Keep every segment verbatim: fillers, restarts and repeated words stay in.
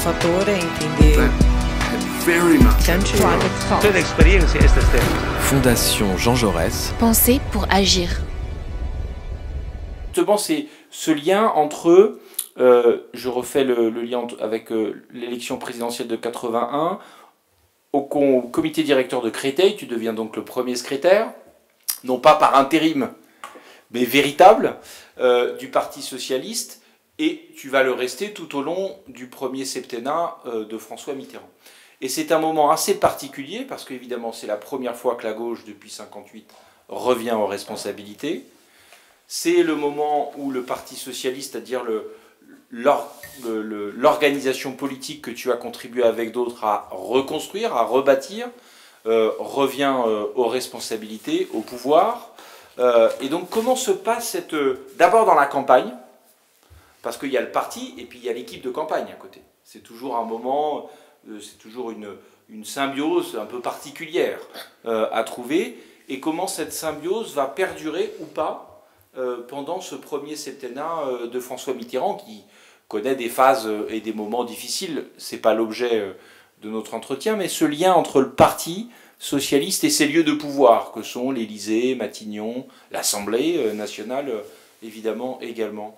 fattore in quindi Toda experiência estas terras. Fondation Jean Jaurès. Penser pour agir. Justement, c'est ce lien entre, euh, je refais le, le lien avec euh, l'élection présidentielle de quatre-vingt-un, au, au comité directeur de Créteil, tu deviens donc le premier secrétaire, non pas par intérim, mais véritable, euh, du Parti socialiste, et tu vas le rester tout au long du premier septennat euh, de François Mitterrand. Et c'est un moment assez particulier, parce qu'évidemment c'est la première fois que la gauche, depuis cinquante-huit, revient aux responsabilités. C'est le moment où le Parti socialiste, c'est-à-dire le, l'organisation politique que tu as contribué avec d'autres à reconstruire, à rebâtir, euh, revient euh, aux responsabilités, au pouvoir. Euh, et donc comment se passe cette... Euh, d'abord dans la campagne, parce qu'il y a le parti et puis il y a l'équipe de campagne à côté. C'est toujours un moment, euh, c'est toujours une, une symbiose un peu particulière euh, à trouver. Et comment cette symbiose va perdurer ou pas Euh, pendant ce premier septennat euh, de François Mitterrand, qui connaît des phases euh, et des moments difficiles. Ce n'est pas l'objet euh, de notre entretien, mais ce lien entre le Parti socialiste et ses lieux de pouvoir, que sont l'Élysée, Matignon, l'Assemblée euh, nationale, euh, évidemment, également.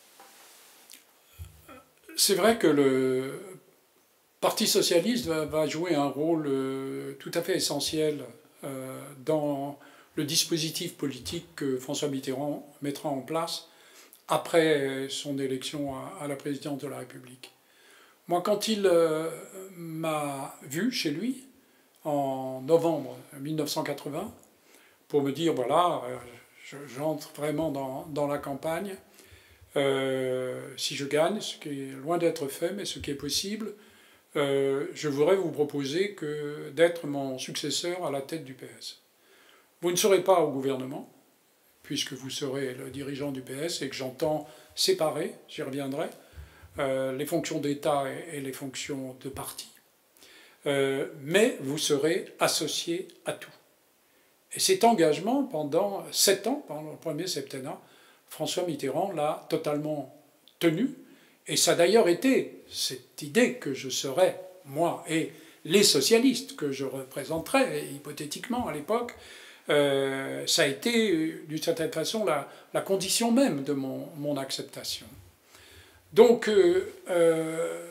C'est vrai que le Parti socialiste va, va jouer un rôle euh, tout à fait essentiel euh, dans le dispositif politique que François Mitterrand mettra en place après son élection à la présidence de la République. Moi, quand il euh, m'a vu chez lui, en novembre mille neuf cent quatre-vingts, pour me dire, voilà, euh, j'entre vraiment dans, dans la campagne, euh, si je gagne, ce qui est loin d'être fait, mais ce qui est possible, euh, je voudrais vous proposer que d'être mon successeur à la tête du P S. Vous ne serez pas au gouvernement, puisque vous serez le dirigeant du P S et que j'entends séparer, j'y reviendrai, euh, les fonctions d'État et, et les fonctions de parti. Euh, mais vous serez associé à tout. Et cet engagement, pendant sept ans, pendant le premier septennat, François Mitterrand l'a totalement tenu. Et ça a d'ailleurs été cette idée que je serais, moi, et les socialistes que je représenterais, hypothétiquement à l'époque, Euh, ça a été, d'une certaine façon, la, la condition même de mon, mon acceptation. Donc, euh, euh,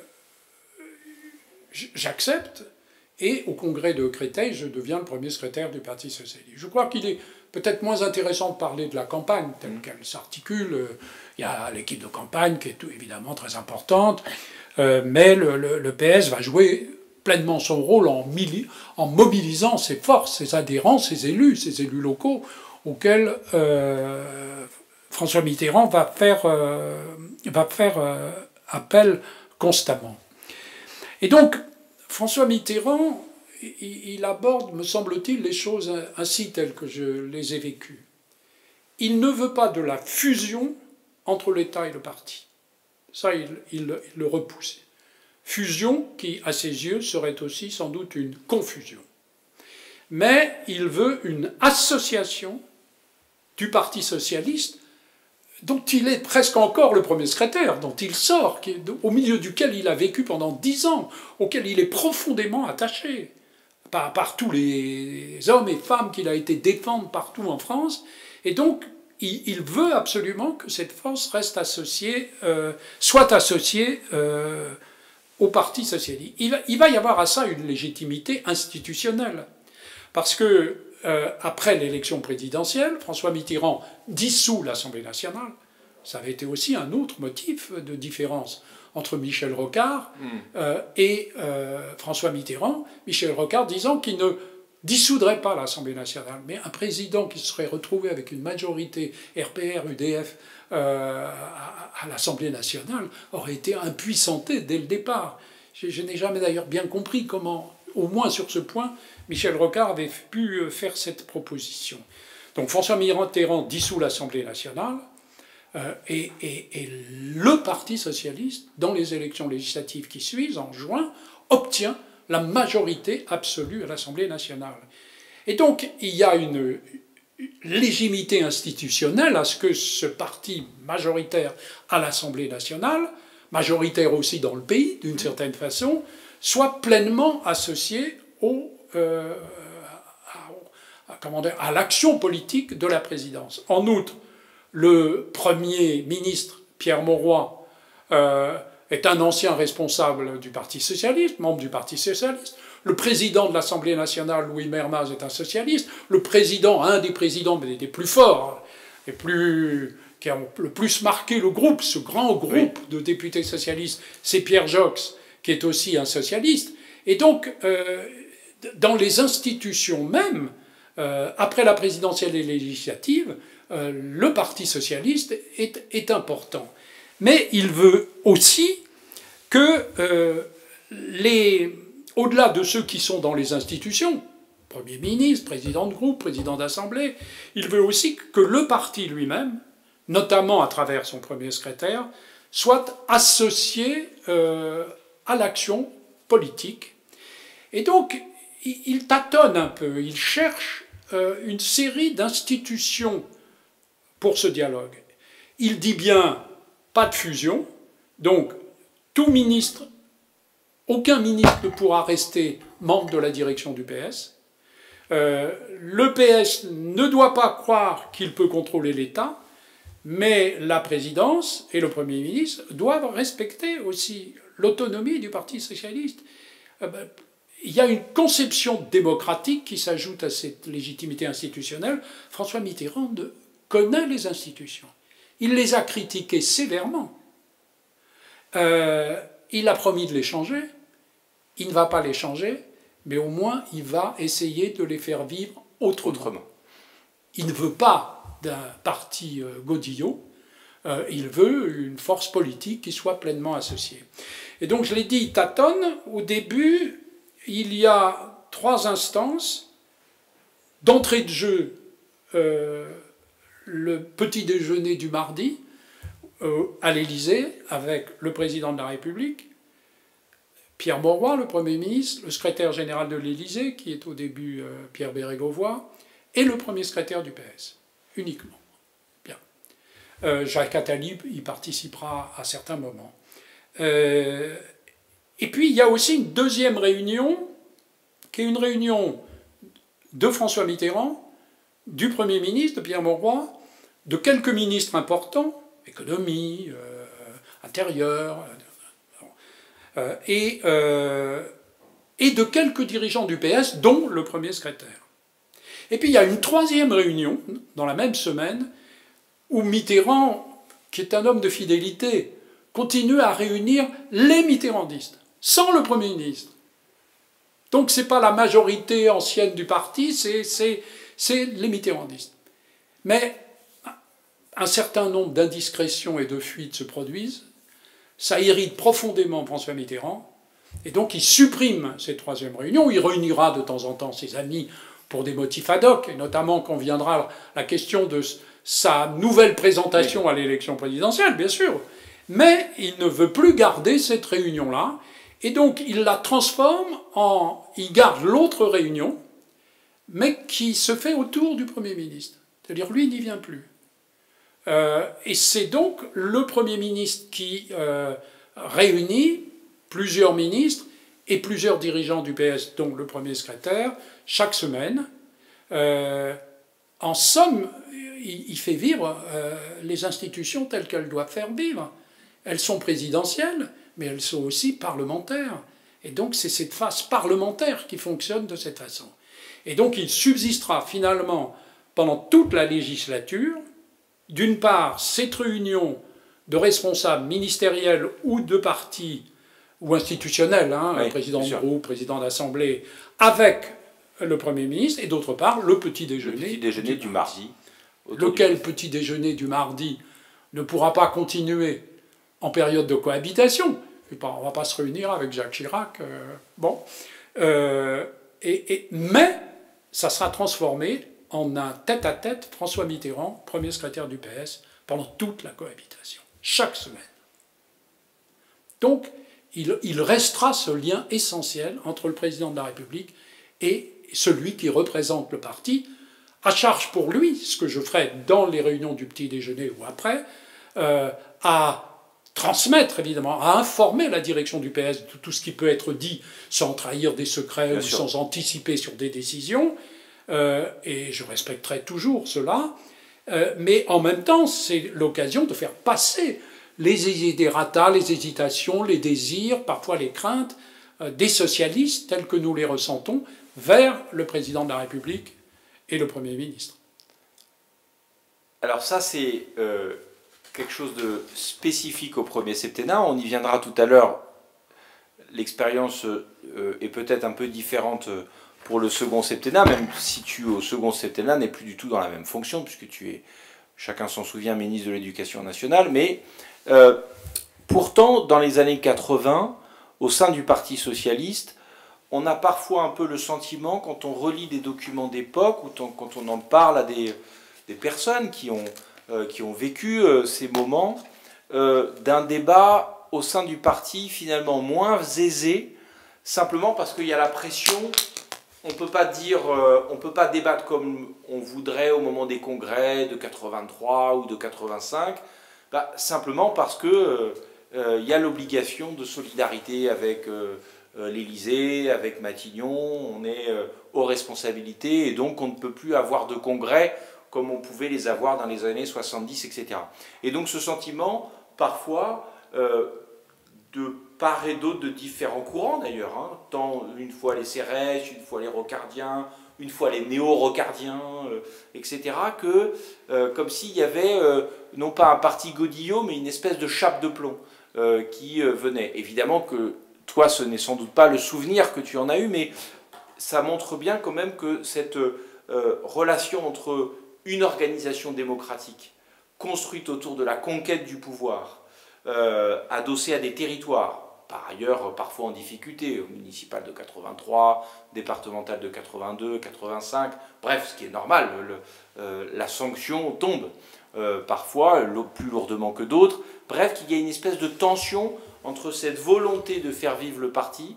j'accepte, et au congrès de Créteil, je deviens le premier secrétaire du Parti socialiste. Je crois qu'il est peut-être moins intéressant de parler de la campagne, telle qu'elle s'articule. Il y a l'équipe de campagne qui est tout, évidemment très importante, euh, mais le, le, le P S va jouer pleinement son rôle en, en mobilisant ses forces, ses adhérents, ses élus, ses élus locaux, auxquels euh, François Mitterrand va faire, euh, va faire euh, appel constamment. Et donc, François Mitterrand, il, il aborde, me semble-t-il, les choses ainsi telles que je les ai vécues. Il ne veut pas de la fusion entre l'État et le parti. Ça, il, il, il le repousse. Fusion qui, à ses yeux, serait aussi sans doute une confusion. Mais il veut une association du Parti socialiste dont il est presque encore le premier secrétaire, dont il sort, qui, au milieu duquel il a vécu pendant dix ans, auquel il est profondément attaché par, par tous les hommes et femmes qu'il a été défendre partout en France. Et donc, il, il veut absolument que cette force reste associée, euh, soit associée euh, au Parti socialiste. Il va, il va y avoir à ça une légitimité institutionnelle. Parce que, euh, après l'élection présidentielle, François Mitterrand dissout l'Assemblée nationale. Ça avait été aussi un autre motif de différence entre Michel Rocard mmh. euh, et euh, François Mitterrand. Michel Rocard disant qu'il ne dissoudrait pas l'Assemblée nationale, mais un président qui se serait retrouvé avec une majorité R P R, U D F euh, à, à l'Assemblée nationale aurait été impuissanté dès le départ. Je, je n'ai jamais d'ailleurs bien compris comment, au moins sur ce point, Michel Rocard avait pu faire cette proposition. Donc François Mitterrand dissout l'Assemblée nationale euh, et, et, et le Parti socialiste, dans les élections législatives qui suivent, en juin, obtient la majorité absolue à l'Assemblée nationale. Et donc, il y a une légitimité institutionnelle à ce que ce parti majoritaire à l'Assemblée nationale majoritaire aussi dans le pays, d'une certaine façon, soit pleinement associé au, euh, à, à, comment dire, à l'action politique de la présidence. En outre, le Premier ministre, Pierre Mauroy, euh, est un ancien responsable du Parti socialiste, membre du Parti socialiste. Le président de l'Assemblée nationale, Louis Mermaz, est un socialiste. Le président, un des présidents, mais des plus forts, des plus, qui ont le plus marqué le groupe, ce grand groupe oui. de députés socialistes, c'est Pierre Joxe, qui est aussi un socialiste. Et donc, euh, dans les institutions mêmes, euh, après la présidentielle et législative, euh, le Parti socialiste est, est important. Mais il veut aussi que euh, les... au-delà de ceux qui sont dans les institutions, Premier ministre, président de groupe, président d'assemblée, il veut aussi que le parti lui-même, notamment à travers son premier secrétaire, soit associé euh, à l'action politique. Et donc, il tâtonne un peu, il cherche euh, une série d'institutions pour ce dialogue. Il dit bien pas de fusion, donc tout ministre, aucun ministre ne pourra rester membre de la direction du P S. Euh, le P S ne doit pas croire qu'il peut contrôler l'État, mais la présidence et le Premier ministre doivent respecter aussi l'autonomie du Parti socialiste. Euh, ben, il y a une conception démocratique qui s'ajoute à cette légitimité institutionnelle. François Mitterrand connaît les institutions. Il les a critiquées sévèrement. Euh, il a promis de les changer. Il ne va pas les changer, mais au moins il va essayer de les faire vivre autrement. autrement. Il ne veut pas d'un parti euh, godillot, euh, il veut une force politique qui soit pleinement associée. Et donc je l'ai dit, il tâtonne. Au début, il y a trois instances. D'entrée de jeu, euh, le petit déjeuner du mardi euh, à l'Élysée avec le président de la République, Pierre Mauroy, le Premier ministre, le secrétaire général de l'Élysée, qui est au début euh, Pierre Bérégovoy, et le premier secrétaire du P S, uniquement. Bien. Euh, Jacques Attali y participera à certains moments. Euh, et puis, il y a aussi une deuxième réunion, qui est une réunion de François Mitterrand, du Premier ministre, de Pierre Mauroy, de quelques ministres importants, économie, euh, intérieur, euh, et, euh, et de quelques dirigeants du P S, dont le premier secrétaire. Et puis il y a une troisième réunion, dans la même semaine, où Mitterrand, qui est un homme de fidélité, continue à réunir les mitterrandistes, sans le Premier ministre. Donc ce n'est pas la majorité ancienne du parti, c'est les mitterrandistes. Mais un certain nombre d'indiscrétions et de fuites se produisent, ça irrite profondément François Mitterrand, et donc il supprime cette troisième réunion, où il réunira de temps en temps ses amis pour des motifs ad hoc, et notamment quand viendra la question de sa nouvelle présentation à l'élection présidentielle, bien sûr. Mais il ne veut plus garder cette réunion-là, et donc il la transforme en... il garde l'autre réunion, mais qui se fait autour du Premier ministre. C'est-à-dire, lui, il n'y vient plus. Euh, et c'est donc le Premier ministre qui euh, réunit plusieurs ministres et plusieurs dirigeants du P S, dont le premier secrétaire, chaque semaine. Euh, en somme, il, il fait vivre euh, les institutions telles qu'elles doivent faire vivre. Elles sont présidentielles, mais elles sont aussi parlementaires. Et donc c'est cette phase parlementaire qui fonctionne de cette façon. Et donc il subsistera finalement pendant toute la législature, d'une part, cette réunion de responsables ministériels ou de partis ou institutionnels, hein, oui, président de groupe, président d'assemblée, avec le Premier ministre, et d'autre part, le petit déjeuner, le petit déjeuner du, du mardi. Lequel du... petit déjeuner du mardi ne pourra pas continuer en période de cohabitation. On ne va pas se réunir avec Jacques Chirac. Euh, bon. Euh, et, et, mais ça sera transformé en un tête-à-tête François Mitterrand, premier secrétaire du P S, pendant toute la cohabitation, chaque semaine. Donc, il, il restera ce lien essentiel entre le président de la République et celui qui représente le parti, à charge pour lui, ce que je ferai dans les réunions du petit déjeuner ou après, euh, à transmettre, évidemment, à informer la direction du P S de tout ce qui peut être dit sans trahir des secrets Bien ou sûr. sans anticiper sur des décisions. Euh, et je respecterai toujours cela. Euh, mais en même temps, c'est l'occasion de faire passer les idératas, les hésitations, les désirs, parfois les craintes euh, des socialistes, tels que nous les ressentons, vers le président de la République et le Premier ministre. Alors ça, c'est euh, quelque chose de spécifique au premier septennat. On y viendra tout à l'heure. L'expérience euh, est peut-être un peu différente pour le second septennat, même si tu, au second septennat, n'es plus du tout dans la même fonction, puisque tu es, chacun s'en souvient, ministre de l'Éducation nationale. Mais euh, pourtant, dans les années quatre-vingts, au sein du Parti socialiste, on a parfois un peu le sentiment, quand on relit des documents d'époque, ou quand on en parle à des, des personnes qui ont, euh, qui ont vécu euh, ces moments, euh, d'un débat au sein du parti finalement moins aisé, simplement parce qu'il y a la pression. On ne peut pas dire, euh, on peut pas débattre comme on voudrait au moment des congrès de quatre-vingt-trois ou de quatre-vingt-cinq, bah, simplement parce que euh, euh, y a l'obligation de solidarité avec euh, l'Élysée, avec Matignon, on est euh, aux responsabilités et donc on ne peut plus avoir de congrès comme on pouvait les avoir dans les années soixante-dix, et cetera. Et donc ce sentiment, parfois, euh, de part et d'autre de différents courants d'ailleurs, hein, tant une fois les Cérès, une fois les Rocardiens, une fois les néo-rocardiens, euh, et cetera, que euh, comme s'il y avait euh, non pas un parti godillot, mais une espèce de chape de plomb euh, qui euh, venait. Évidemment que toi, ce n'est sans doute pas le souvenir que tu en as eu, mais ça montre bien quand même que cette euh, relation entre une organisation démocratique construite autour de la conquête du pouvoir, euh, adossée à des territoires, par ailleurs parfois en difficulté, municipal de quatre-vingt-trois, départemental de quatre-vingt-deux, quatre-vingt-cinq, bref, ce qui est normal, le, euh, la sanction tombe euh, parfois, plus lourdement que d'autres, bref, qu'il y a une espèce de tension entre cette volonté de faire vivre le parti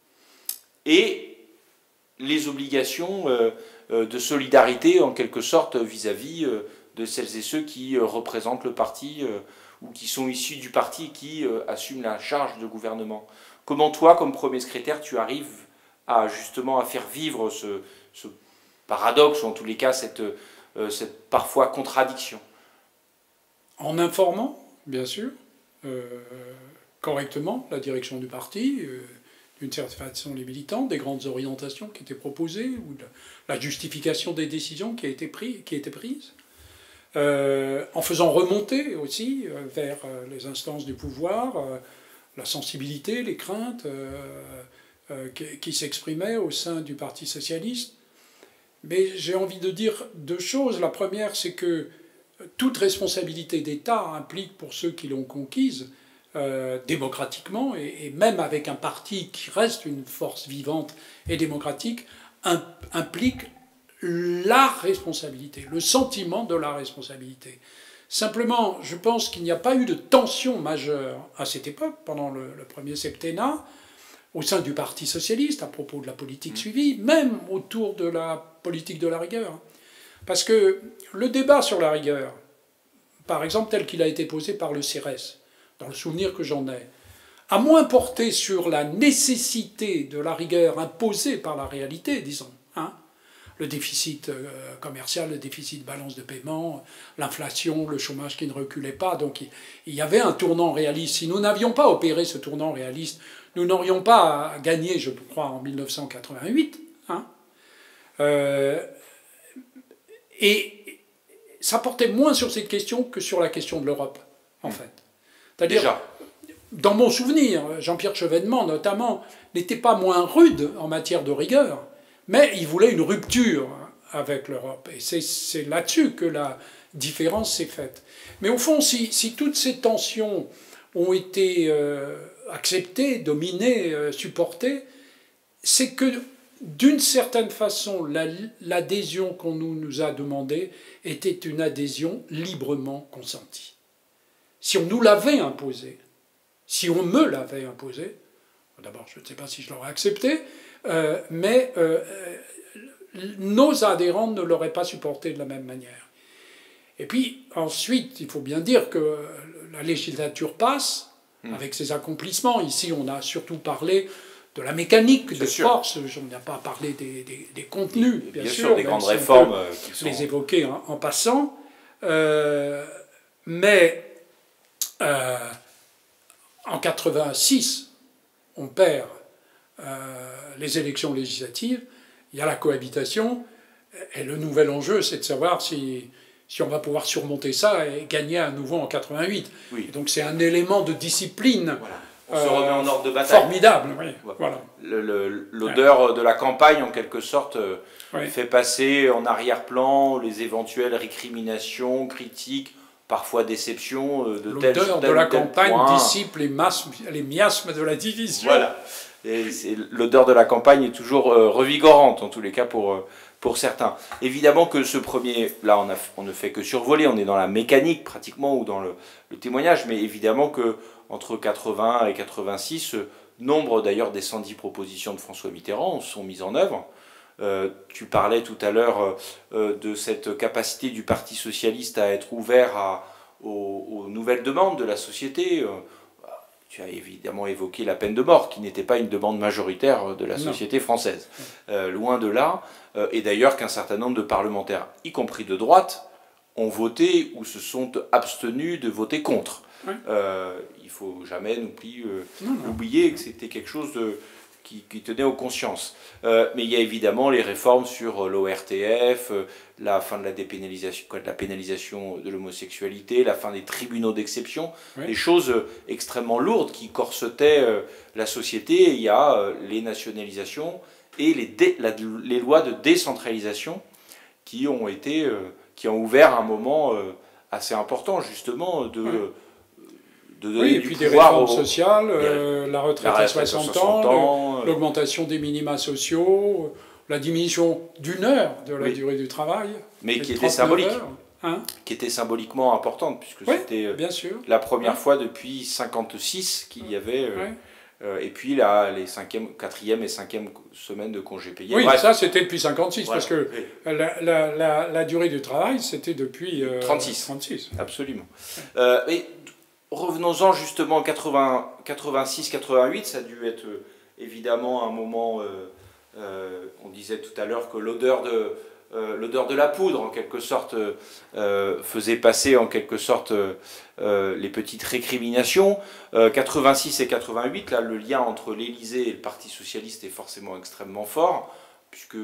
et les obligations euh, euh, de solidarité, en quelque sorte, vis-à-vis -vis, euh, de celles et ceux qui euh, représentent le parti euh, ou qui sont issus du parti et qui euh, assument la charge de gouvernement. Comment toi, comme premier secrétaire, tu arrives à justement à faire vivre ce, ce paradoxe, ou en tous les cas cette, euh, cette parfois contradiction? En informant, bien sûr, euh, correctement la direction du parti, euh, d'une certaine façon les militants, des grandes orientations qui étaient proposées, ou de la justification des décisions qui a été pris, qui étaient prises. Euh, en faisant remonter aussi euh, vers euh, les instances du pouvoir euh, la sensibilité, les craintes euh, euh, qui, qui s'exprimaient au sein du Parti socialiste. Mais j'ai envie de dire deux choses. La première, c'est que toute responsabilité d'État implique, pour ceux qui l'ont conquise, euh, démocratiquement, et, et même avec un parti qui reste une force vivante et démocratique, un, implique la responsabilité, le sentiment de la responsabilité. Simplement, je pense qu'il n'y a pas eu de tension majeure à cette époque, pendant le, le premier septennat, au sein du Parti socialiste, à propos de la politique suivie, même autour de la politique de la rigueur. Parce que le débat sur la rigueur, par exemple tel qu'il a été posé par le Cérès, dans le souvenir que j'en ai, a moins porté sur la nécessité de la rigueur imposée par la réalité, disons, hein, le déficit commercial, le déficit de balance de paiement, l'inflation, le chômage qui ne reculait pas. Donc il y avait un tournant réaliste. Si nous n'avions pas opéré ce tournant réaliste, nous n'aurions pas gagné, je crois, en mille neuf cent quatre-vingt-huit. Hein. Euh, et ça portait moins sur cette question que sur la question de l'Europe, en fait. C'est-à-dire, Déjà. Dans mon souvenir, Jean-Pierre Chevènement, notamment, n'était pas moins rude en matière de rigueur, mais il voulait une rupture avec l'Europe. Et c'est là-dessus que la différence s'est faite. Mais au fond, si, si toutes ces tensions ont été euh, acceptées, dominées, euh, supportées, c'est que, d'une certaine façon, l'adhésion qu'on nous, nous a demandée était une adhésion librement consentie. Si on nous l'avait imposée, si on me l'avait imposée, d'abord, je ne sais pas si je l'aurais accepté, Euh, mais euh, nos adhérents ne l'auraient pas supporté de la même manière. Et puis ensuite, il faut bien dire que la législature passe mmh. avec ses accomplissements. Ici, on a surtout parlé de la mécanique des forces. On n'a pas parlé des, des, des contenus, bien, bien sûr, sûr, des grandes réformes. Qui sont... les évoquer en, en passant. Euh, mais euh, en quatre-vingt-six, on perd euh, les élections législatives. Il y a la cohabitation. Et le nouvel enjeu, c'est de savoir si, si on va pouvoir surmonter ça et gagner à nouveau en quatre-vingt-huit. Oui. Et donc c'est un élément de discipline. Voilà. On se remet en ordre de bataille. Formidable, oui. Voilà. L'odeur de la campagne, en quelque sorte, oui. fait passer en arrière-plan les éventuelles récriminations, critiques, parfois déceptions de tel L'odeur de la campagne point. dissipe les, masmes, les miasmes de la division. Voilà. L'odeur de la campagne est toujours euh, revigorante, en tous les cas, pour, euh, pour certains. Évidemment que ce premier, là, on, a, on ne fait que survoler, on est dans la mécanique, pratiquement, ou dans le, le témoignage, mais évidemment que entre quatre-vingt et quatre-vingt-six, nombre d'ailleurs des cent dix propositions de François Mitterrand sont mises en œuvre. Euh, tu parlais tout à l'heure euh, de cette capacité du Parti socialiste à être ouvert à, aux, aux nouvelles demandes de la société. Euh, tu as évidemment évoqué la peine de mort, qui n'était pas une demande majoritaire de la société française. Euh, loin de là. Euh, et d'ailleurs qu'un certain nombre de parlementaires, y compris de droite, ont voté ou se sont abstenus de voter contre. Oui. Euh, il ne faut jamais oublier, euh, oublier que c'était quelque chose de, qui, qui tenait aux consciences. Euh, mais il y a évidemment les réformes sur l'O R T F, euh, la fin de la dépénalisation, quoi, de la pénalisation de l'homosexualité, la fin des tribunaux d'exception, oui. des choses extrêmement lourdes qui corsetaient euh, la société. Et il y a euh, les nationalisations et les, dé, la, les lois de décentralisation qui ont été, euh, qui ont ouvert un moment euh, assez important justement de oui. De oui, et puis des réformes au... sociales, euh, la retraite à soixante ans, l'augmentation des minima sociaux, la diminution d'une heure de la oui. durée du travail. Mais qui était symbolique. Hein qui était symboliquement importante, puisque oui, c'était bien sûr. la première oui. fois depuis cinquante-six qu'il y avait... Euh, oui. euh, et puis là, les cinquième, quatrième et cinquième semaines de congés payés. Oui, Bref. ça c'était depuis cinquante-six, voilà. parce que oui. la, la, la, la durée du travail, c'était depuis... Euh, trente-six. trente-six. Absolument. Oui. Euh, et, revenons-en justement en quatre-vingt-six quatre-vingt-huit, ça a dû être euh, évidemment un moment, euh, euh, on disait tout à l'heure que l'odeur de, euh, l'odeur de la poudre en quelque sorte euh, faisait passer en quelque sorte euh, les petites récriminations. Euh, quatre-vingt-six et quatre-vingt-huit, là le lien entre l'Élysée et le Parti Socialiste est forcément extrêmement fort, puisque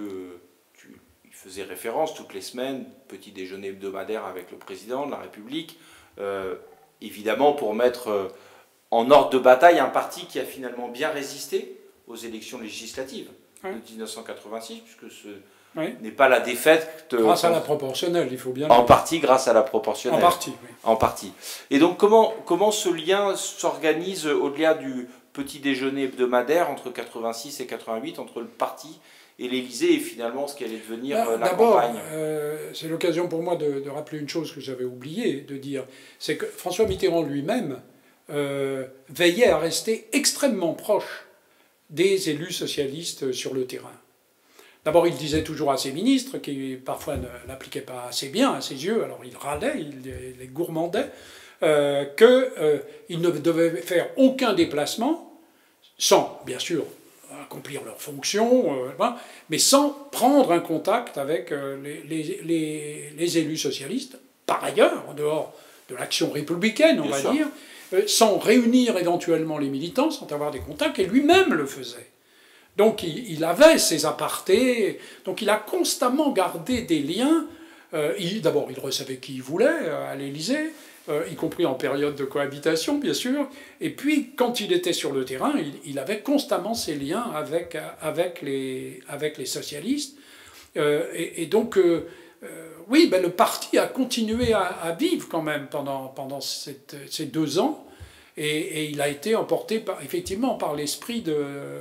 tu y faisais référence toutes les semaines, petit déjeuner hebdomadaire avec le président de la République, euh, évidemment pour mettre en ordre de bataille un parti qui a finalement bien résisté aux élections législatives oui. de mille neuf cent quatre-vingt-six, puisque ce oui. n'est pas la défaite... De, grâce à la proportionnelle, il faut bien... En partie grâce à la proportionnelle. En partie, oui. En partie. Et donc comment, comment ce lien s'organise au-delà du petit déjeuner hebdomadaire entre quatre-vingt-six et quatre-vingt-huit, entre le parti et l'Élysée, et finalement ce qui allait devenir ben, la d'abord, campagne. Euh, c'est l'occasion pour moi de, de rappeler une chose que j'avais oublié de dire, c'est que François Mitterrand lui-même euh, veillait à rester extrêmement proche des élus socialistes sur le terrain. D'abord, il disait toujours à ses ministres, qui parfois ne l'appliquaient pas assez bien à ses yeux, alors il râlait, il les gourmandait, euh, qu'ils euh, ne devaient faire aucun déplacement, sans, bien sûr, accomplir leurs fonctions, euh, mais sans prendre un contact avec euh, les, les, les, les élus socialistes, par ailleurs, en dehors de l'action républicaine, on Bien va sûr. dire, euh, sans réunir éventuellement les militants, sans avoir des contacts, et lui-même le faisait. Donc il, il avait ses apartés, donc il a constamment gardé des liens. Euh, D'abord, il recevait qui il voulait à l'Élysée, Euh, y compris en période de cohabitation, bien sûr. Et puis, quand il était sur le terrain, il, il avait constamment ses liens avec, avec, les, avec les socialistes. Euh, et, et donc, euh, euh, oui, ben, le parti a continué à, à vivre quand même pendant, pendant cette, ces deux ans. Et, et il a été emporté, par, effectivement, par l'esprit de,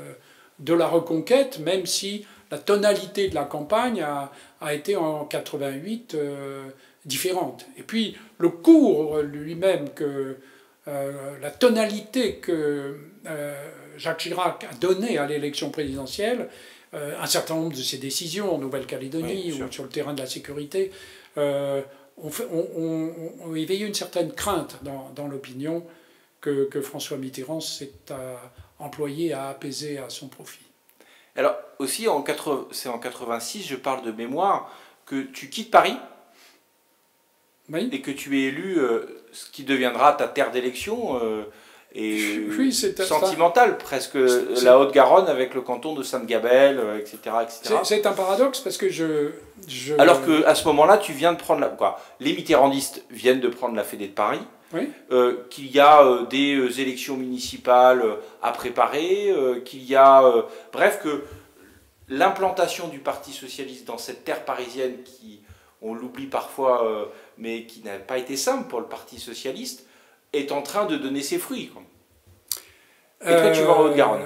de la reconquête, même si la tonalité de la campagne a, a été en quatre-vingt-huit... Euh, différente. Et puis le cours lui-même, que euh, la tonalité que euh, Jacques Chirac a donné à l'élection présidentielle, euh, un certain nombre de ses décisions en Nouvelle-Calédonie oui, ou sur le terrain de la sécurité, euh, on, fait, on, on, on éveillait une certaine crainte dans, dans l'opinion que, que François Mitterrand s'est employé à apaiser à son profit. Alors aussi, en c'est en quatre-vingt-six, je parle de mémoire, que tu quittes Paris, oui, et que tu es élu euh, ce qui deviendra ta terre d'élection, euh, et oui, sentimentale presque, la Haute-Garonne avec le canton de Sainte-Gabelle, euh, et cetera, et cetera. C'est un paradoxe parce que je... je... Alors qu'à ce moment-là, tu viens de prendre la... Quoi, les mitterrandistes viennent de prendre la Fédé de Paris, oui, euh, qu'il y a euh, des euh, élections municipales euh, à préparer, euh, qu'il y a... Euh, bref, que l'implantation du Parti socialiste dans cette terre parisienne qui, on l'oublie parfois, euh, mais qui n'a pas été simple pour le Parti socialiste, est en train de donner ses fruits. Quoi. Et toi, euh, tu vas en Haute-Garonne.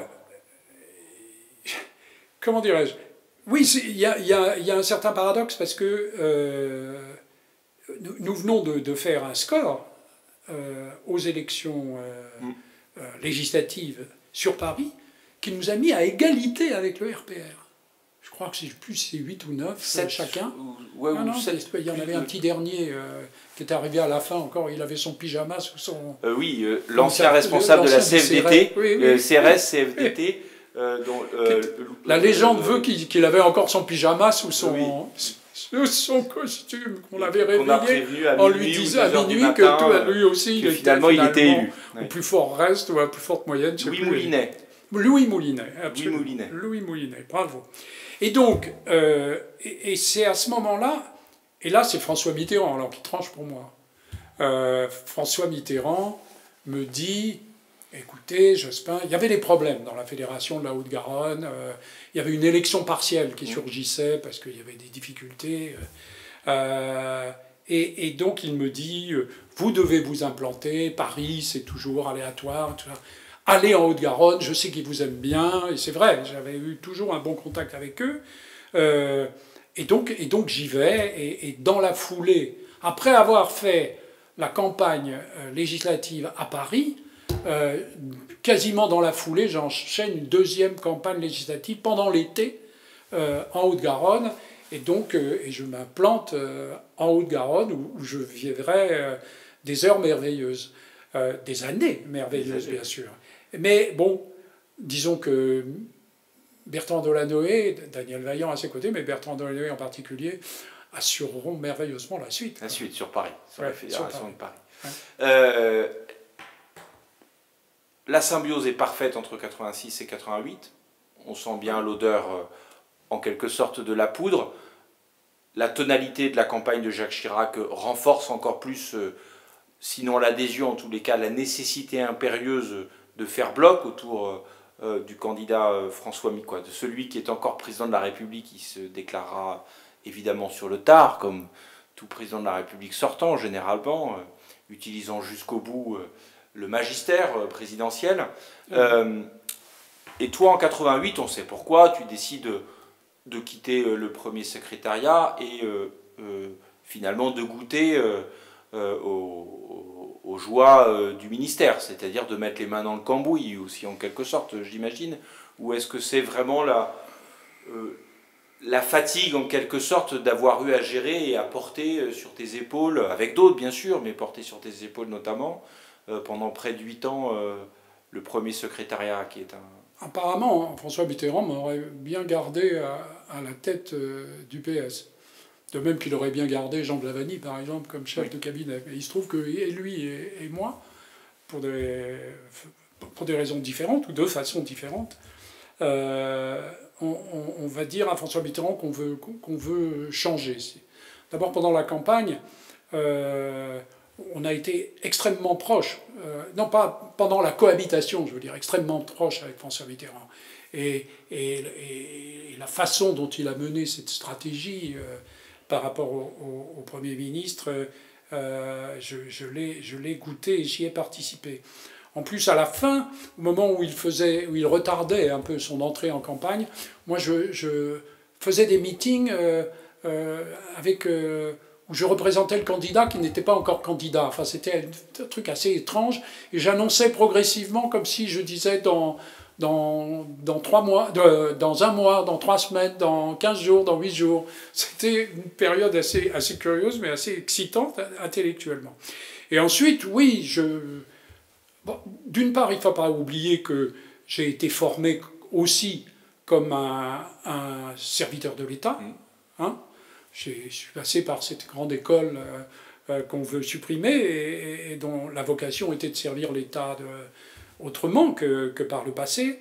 Comment dirais-je? Oui, il y, y, y a un certain paradoxe parce que euh, nous, nous venons de, de faire un score euh, aux élections euh, mm. euh, législatives sur Paris qui nous a mis à égalité avec le R P R. Je crois que c'est plus c'est huit ou neuf sept, chacun. Ouais, non, ou non, sept, il y en avait un petit dernier euh, qui est arrivé à la fin encore, il avait son pyjama sous son... Euh, oui, euh, l'ancien responsable de la C F D T, oui, oui. Euh, C R S, C F D T. Euh, dont, euh, la légende euh, veut qu'il qu'il avait encore son pyjama sous son, oui. sous son costume, qu'on l'avait réveillé en lui disant à minuit matin, que tout, lui aussi que il, finalement, était, il était élu. Au ouais. plus fort reste ou à plus forte moyenne. Louis Moulinet. Louis Moulinet, Louis absolument. Moulinet. Louis Moulinet, bravo. Et donc, euh, et, et c'est à ce moment-là, et là c'est François Mitterrand, alors qui tranche pour moi. Euh, François Mitterrand me dit, écoutez, Jospin, il y avait des problèmes dans la fédération de la Haute-Garonne, euh, il y avait une élection partielle qui surgissait parce qu'il y avait des difficultés. Euh, et, et donc il me dit, vous devez vous implanter, Paris c'est toujours aléatoire, tout ça. Allez en Haute-Garonne, je sais qu'ils vous aiment bien, et c'est vrai, j'avais eu toujours un bon contact avec eux. Euh, et donc, et donc j'y vais, et, et dans la foulée, après avoir fait la campagne euh, législative à Paris, euh, quasiment dans la foulée, j'enchaîne une deuxième campagne législative pendant l'été euh, en Haute-Garonne, et donc euh, et je m'implante euh, en Haute-Garonne, où, où je vivrai euh, des heures merveilleuses, euh, des années merveilleuses, bien sûr. Mais bon, disons que Bertrand Delanoë, Daniel Vaillant à ses côtés, mais Bertrand Delanoë en particulier, assureront merveilleusement la suite. La suite sur Paris, sur ouais, la Fédération Paris. de Paris. Ouais. Euh, la symbiose est parfaite entre quatre-vingt-six et quatre-vingt-huit. On sent bien l'odeur, euh, en quelque sorte, de la poudre. La tonalité de la campagne de Jacques Chirac euh, renforce encore plus, euh, sinon l'adhésion, en tous les cas, la nécessité impérieuse euh, de faire bloc autour euh, du candidat euh, François Mitterrand, de celui qui est encore président de la République, qui se déclarera évidemment sur le tard, comme tout président de la République sortant, généralement, euh, utilisant jusqu'au bout euh, le magistère euh, présidentiel. Mmh. Euh, et toi, en quatre-vingt-huit, on sait pourquoi, tu décides de, de quitter euh, le premier secrétariat et euh, euh, finalement de goûter euh, euh, au aux joies euh, du ministère, c'est-à-dire de mettre les mains dans le cambouis aussi en quelque sorte, j'imagine, ou est-ce que c'est vraiment la, euh, la fatigue en quelque sorte d'avoir eu à gérer et à porter sur tes épaules, avec d'autres bien sûr, mais porter sur tes épaules notamment, euh, pendant près de huit ans, euh, le premier secrétariat qui est un... Apparemment, François Mitterrand m'aurait bien gardé à, à la tête euh, du P S. De même qu'il aurait bien gardé Jean de Lavagny, par exemple, comme chef oui. de cabinet. Mais il se trouve que et lui et, et moi, pour des, pour des raisons différentes, ou de façon différente, euh, on, on, on va dire à François Mitterrand qu'on veut, qu'on veut changer. D'abord, pendant la campagne, euh, on a été extrêmement proche, euh, non pas pendant la cohabitation, je veux dire, extrêmement proche avec François Mitterrand. Et, et, et, et la façon dont il a mené cette stratégie... Euh, par rapport au, au, au Premier ministre, euh, je, je l'ai goûté et j'y ai participé. En plus, à la fin, au moment où il, faisait, où il retardait un peu son entrée en campagne, moi je, je faisais des meetings euh, euh, avec, euh, où je représentais le candidat qui n'était pas encore candidat. Enfin, c'était un truc assez étrange. Et j'annonçais progressivement, comme si je disais dans... dans, dans trois mois, de, dans un mois, dans trois semaines, dans quinze jours, dans huit jours. C'était une période assez, assez curieuse, mais assez excitante intellectuellement. Et ensuite, oui, je... Bon, d'une part, il ne faut pas oublier que j'ai été formé aussi comme un, un serviteur de l'État. Hein. Je suis passé par cette grande école euh, euh, qu'on veut supprimer et, et dont la vocation était de servir l'État autrement que, que par le passé.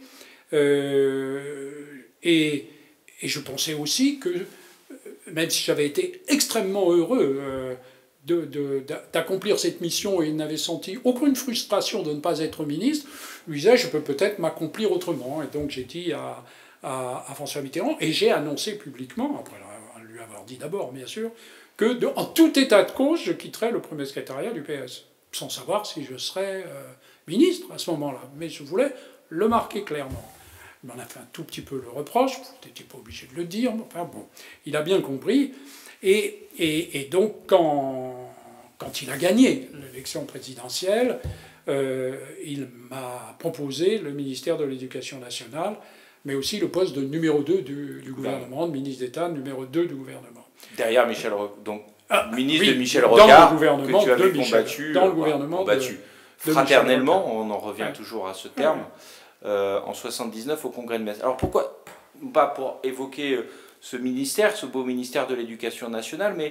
Euh, et, et je pensais aussi que, même si j'avais été extrêmement heureux euh, de, de, d'accomplir cette mission et il n'avait senti aucune frustration de ne pas être ministre, je lui disais, je peux peut-être m'accomplir autrement. Et donc j'ai dit à, à, à François Mitterrand, et j'ai annoncé publiquement, après lui avoir dit d'abord, bien sûr, que de, en tout état de cause, je quitterais le premier secrétariat du P S, sans savoir si je serais euh, ministre à ce moment-là. Mais je voulais le marquer clairement. Il m'en a fait un tout petit peu le reproche, vous n'étiez pas obligé de le dire, mais enfin bon, il a bien compris. Et, et, et donc, quand, quand il a gagné l'élection présidentielle, euh, il m'a proposé le ministère de l'Éducation nationale, mais aussi le poste de numéro deux du, du gouvernement, de ministre d'État numéro deux du gouvernement. Derrière Michel Rocard, donc ah, ministre oui, de Michel Rocard, que tu avais Michel, combattu, dans le gouvernement combattu de, fraternellement, de on en revient ouais. toujours à ce terme, ouais. euh, en soixante-dix-neuf au congrès de Metz. Alors pourquoi, pas pour évoquer ce ministère, ce beau ministère de l'Éducation nationale, mais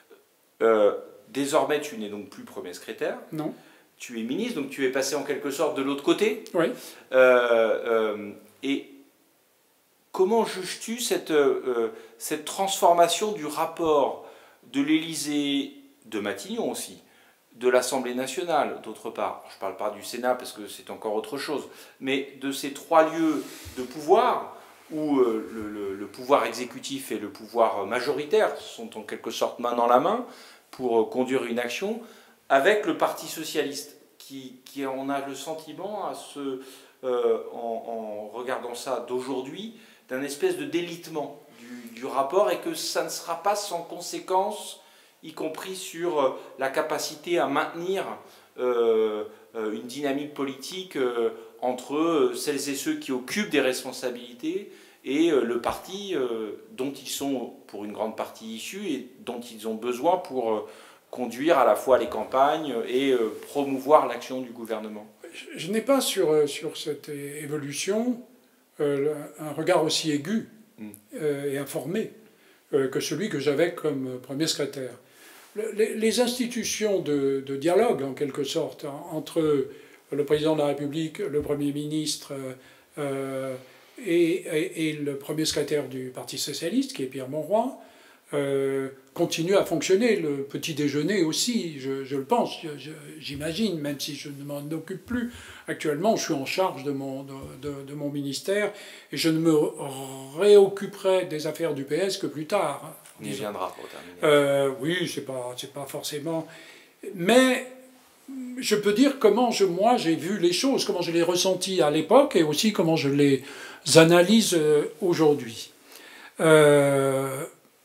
euh, désormais tu n'es donc plus premier secrétaire. Non. Tu es ministre, donc tu es passé en quelque sorte de l'autre côté. Oui. Euh, euh, et comment juges-tu cette, euh, cette transformation du rapport de l'Élysée, de Matignon aussi, de l'Assemblée nationale, d'autre part, je ne parle pas du Sénat parce que c'est encore autre chose, mais de ces trois lieux de pouvoir, où euh, le, le, le pouvoir exécutif et le pouvoir majoritaire sont en quelque sorte main dans la main pour euh, conduire une action, avec le Parti socialiste, qui, qui on a le sentiment, à ce, euh, en, en regardant ça d'aujourd'hui, d'un espèce de délitement du, du rapport, et que ça ne sera pas sans conséquence, y compris sur euh, la capacité à maintenir euh, euh, une dynamique politique euh, entre euh, celles et ceux qui occupent des responsabilités et euh, le parti euh, dont ils sont pour une grande partie issus et dont ils ont besoin pour euh, conduire à la fois les campagnes et euh, promouvoir l'action du gouvernement. Je, je n'ai pas sur, sur cette évolution euh, un regard aussi aigu mm. euh, et informé euh, que celui que j'avais comme premier secrétaire. Le, les, les institutions de, de dialogue, en quelque sorte, entre le président de la République, le Premier ministre euh, et, et, et le premier secrétaire du Parti socialiste, qui est Pierre Monroy, Euh, continue à fonctionner. Le petit déjeuner aussi, je, je le pense, j'imagine, même si je ne m'en occupe plus. Actuellement, je suis en charge de mon, de, de, de mon ministère et je ne me réoccuperai des affaires du P S que plus tard. On y viendra pour terminer. Euh, oui, c'est pas, c'est pas forcément... Mais je peux dire comment je, moi j'ai vu les choses, comment je les ressentis à l'époque et aussi comment je les analyse aujourd'hui. Euh,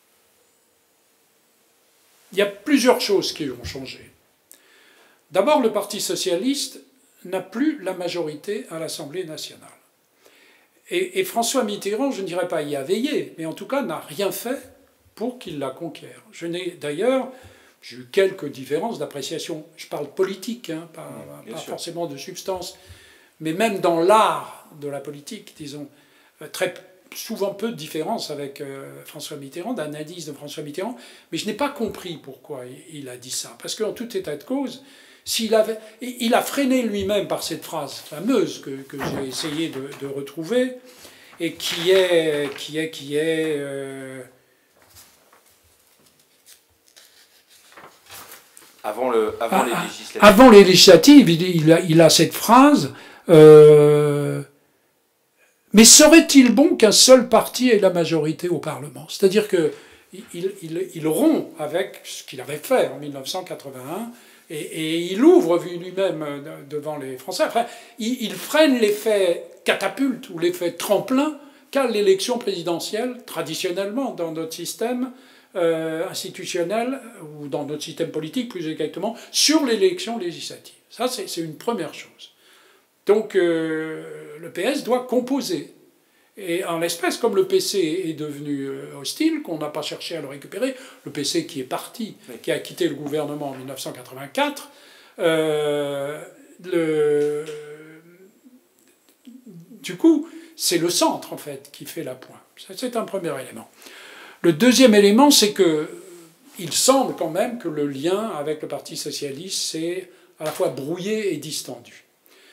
Il y a plusieurs choses qui ont changé. D'abord, le Parti socialiste n'a plus la majorité à l'Assemblée nationale. Et, et François Mitterrand, je ne dirais pas y a veillé, mais en tout cas n'a rien fait pour qu'il la conquiert. Je n'ai d'ailleurs, j'ai eu quelques différences d'appréciation. Je parle politique, hein, pas, mmh, pas forcément de substance, mais même dans l'art de la politique, disons, très souvent peu de différence avec euh, François Mitterrand, d'analyse de François Mitterrand, mais je n'ai pas compris pourquoi il, il a dit ça. Parce qu'en tout état de cause, s'il avait, il a freiné lui-même par cette phrase fameuse que, que j'ai essayé de, de retrouver, et qui est... Qui est, qui est euh... Avant, le, avant ah, les législatives. Avant les législatives, il, il, a, il a cette phrase... Euh, Mais serait-il bon qu'un seul parti ait la majorité au Parlement? C'est-à-dire qu'il il, il, il rompt avec ce qu'il avait fait en mille neuf cent quatre-vingt-un et, et il ouvre lui-même devant les Français. Enfin, il, il freine l'effet catapulte ou l'effet tremplin qu'a l'élection présidentielle, traditionnellement dans notre système euh, institutionnel ou dans notre système politique plus exactement, sur l'élection législative. Ça, c'est une première chose. Donc euh, le P S doit composer. Et en l'espèce, comme le P C est devenu hostile, qu'on n'a pas cherché à le récupérer, le P C qui est parti, oui. qui a quitté le gouvernement en mille neuf cent quatre-vingt-quatre, euh, le... du coup, c'est le centre, en fait, qui fait la pointe. C'est un premier élément. Le deuxième élément, c'est que il semble quand même que le lien avec le Parti socialiste s'est à la fois brouillé et distendu.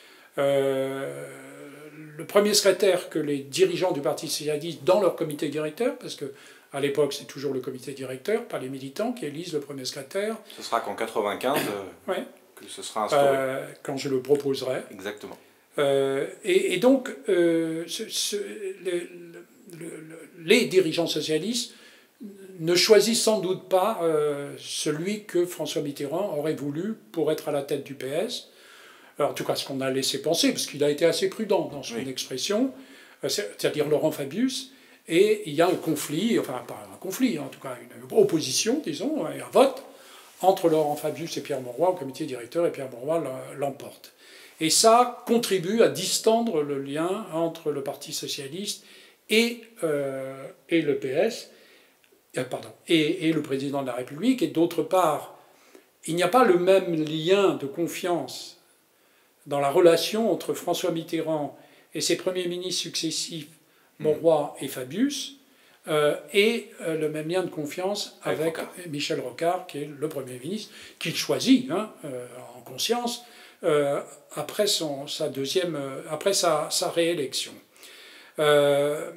Euh, le premier secrétaire que les dirigeants du Parti socialiste, dans leur comité directeur, parce que à l'époque c'est toujours le comité directeur, pas les militants, qui élisent le premier secrétaire. Ce sera qu'en quatre-vingt-quinze euh, ouais. que ce sera instauré. Euh, quand je le proposerai. Exactement. Euh, et, et donc, euh, ce, ce, le, le, le, les dirigeants socialistes ne choisissent sans doute pas euh, celui que François Mitterrand aurait voulu pour être à la tête du P S. Alors, en tout cas, ce qu'on a laissé penser, parce qu'il a été assez prudent dans son oui. expression, euh, c'est-à-dire Laurent Fabius, et il y a un conflit, enfin pas un conflit, en tout cas une opposition, disons, un vote entre Laurent Fabius et Pierre Mauroy au comité directeur, et Pierre Mauroy l'emporte. Et ça contribue à distendre le lien entre le Parti socialiste et, euh, et le P S, euh, pardon, et, et le président de la République. Et d'autre part, il n'y a pas le même lien de confiance dans la relation entre François Mitterrand et ses premiers ministres successifs, Mauroy et Fabius, euh, et euh, le même lien de confiance avec, avec Michel Rocard, qui est le Premier ministre, qu'il choisit hein, euh, en conscience, Euh, après, son, sa, deuxième, euh, après sa, sa réélection. Euh,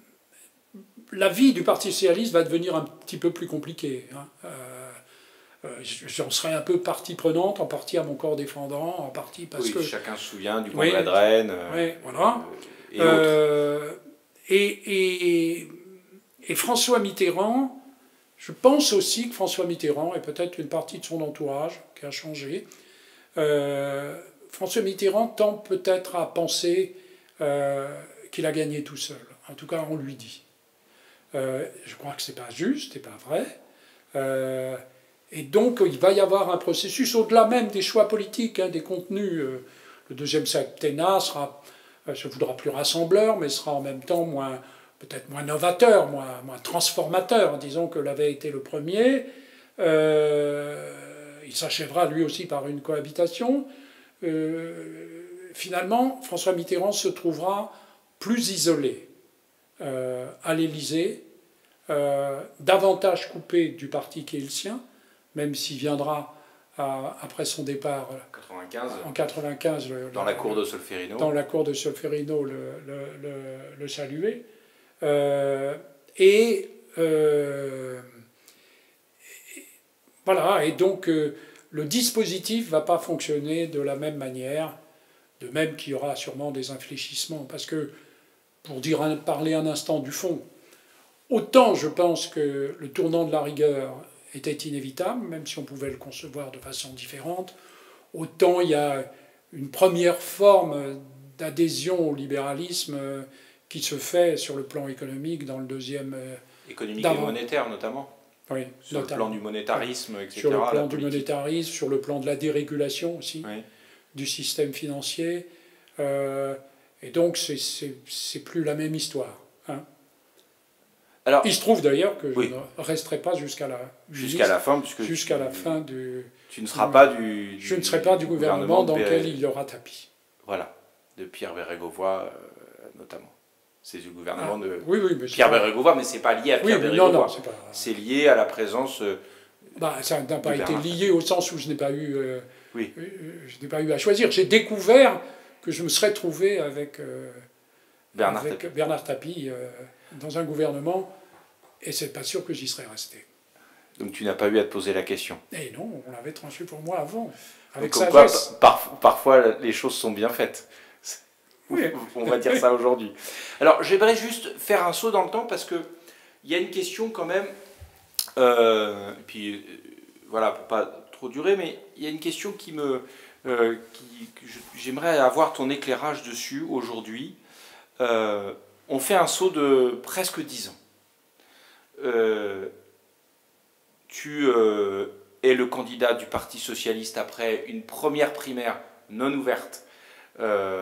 la vie du Parti socialiste va devenir un petit peu plus compliquée. Hein. Euh, euh, J'en serai un peu partie prenante, en partie à mon corps défendant, en partie parce oui, que... chacun se souvient du congrès de Rennes. Oui, voilà. Euh, et, euh, et, et, et François Mitterrand, je pense aussi que François Mitterrand, et peut-être une partie de son entourage qui a changé, Euh, François Mitterrand tend peut-être à penser euh, qu'il a gagné tout seul. En tout cas, on lui dit. Euh, je crois que c'est pas juste, c'est pas vrai. Euh, et donc, il va y avoir un processus au-delà même des choix politiques, hein, des contenus. Euh, le deuxième septennat sera, euh, se voudra plus rassembleur, mais sera en même temps moins, peut-être moins novateur, moins, moins transformateur, disons que l'avait été le premier. Euh, Il s'achèvera lui aussi par une cohabitation. Euh, finalement, François Mitterrand se trouvera plus isolé euh, à l'Élysée, euh, davantage coupé du parti qui est le sien, même s'il viendra à, après son départ quatre-vingt-quinze, en quatre-vingt-quinze le, dans le, la cour de Solferino, dans la cour de Solferino le, le, le, le saluer. Euh, et euh, Voilà, et donc euh, le dispositif ne va pas fonctionner de la même manière, de même qu'il y aura sûrement des infléchissements, parce que, pour dire un, parler un instant du fond, autant je pense que le tournant de la rigueur était inévitable, même si on pouvait le concevoir de façon différente, autant il y a une première forme d'adhésion au libéralisme qui se fait sur le plan économique dans le deuxième... Économique et monétaire notamment. Oui, sur notamment. Le plan du monétarisme, et cetera. Sur le plan du monétarisme, sur le plan de la dérégulation aussi, oui. du système financier. Euh, et donc, c'est plus la même histoire. Hein. Alors, il se trouve d'ailleurs que je oui. ne resterai pas jusqu'à la, jusqu'à la fin, puisque jusqu'à la fin du... Tu ne seras du, pas du, Je ne serai pas du gouvernement, gouvernement dans lequel il y aura tapis. Voilà, de Pierre Bérégovoy euh, notamment. C'est du gouvernement ah, de oui, oui, mais Pierre Bérégovoy, mais ce n'est pas lié à Pierre oui, Bérégovoy. C'est pas... lié à la présence. Euh, bah, ça n'a pas été lié au sens où je n'ai pas eu, euh, oui. euh, je n'ai pas eu à choisir. J'ai découvert que je me serais trouvé avec euh, Bernard avec Tapie, Bernard Tapie euh, dans un gouvernement, et c'est pas sûr que j'y serais resté. Donc tu n'as pas eu à te poser la question. Eh non, on l'avait tranché pour moi avant, avec Donc, sagesse. Quoi, par, parfois les choses sont bien faites. Oui. On va dire ça aujourd'hui. Alors, j'aimerais juste faire un saut dans le temps parce que il y a une question quand même. Euh, et puis, euh, voilà, pour pas trop durer, mais il y a une question qui me, euh, qui, que j'aimerais avoir ton éclairage dessus aujourd'hui. Euh, on fait un saut de presque dix ans. Euh, tu euh, es le candidat du Parti socialiste après une première primaire non ouverte. Euh,